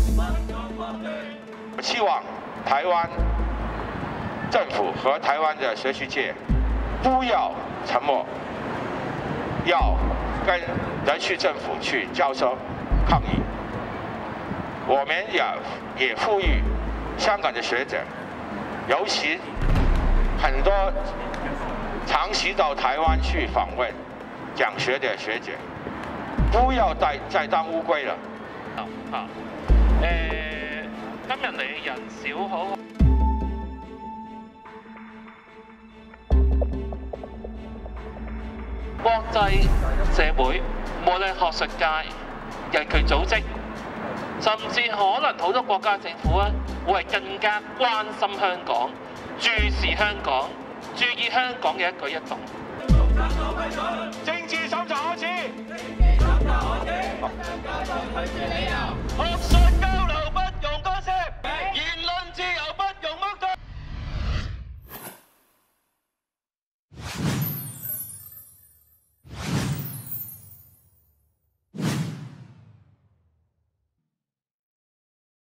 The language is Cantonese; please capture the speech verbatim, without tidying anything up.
我希望台湾政府和台湾的学术界不要沉默，要跟人区政府去交涉抗议。我们也也呼吁香港的学者，尤其很多长期到台灣去訪問講學嘅學者，不要再再當烏龜啦。 嚇誒，今日嚟人少好。國際社會，無論學術界、人權組織，甚至可能好多國家政府啊，會係更加關心香港、注視香港、注意香港嘅一舉一動。 政治審查開始。 學術